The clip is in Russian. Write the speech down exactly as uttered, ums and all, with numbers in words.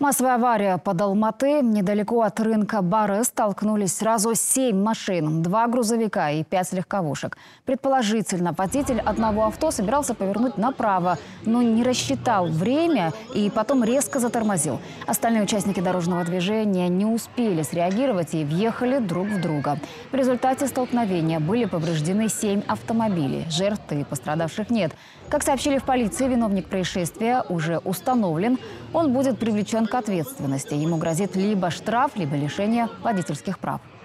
Массовая авария под Алматы. Недалеко от рынка Бары столкнулись сразу семь машин, два грузовика и пять легковушек. Предположительно, водитель одного авто собирался повернуть направо, но не рассчитал время и потом резко затормозил. Остальные участники дорожного движения не успели среагировать и въехали друг в друга. В результате столкновения были повреждены семь автомобилей. Жертв и пострадавших нет. Как сообщили в полиции, виновник происшествия уже установлен. Он будет привлечен к ответственности. Ему грозит либо штраф, либо лишение водительских прав.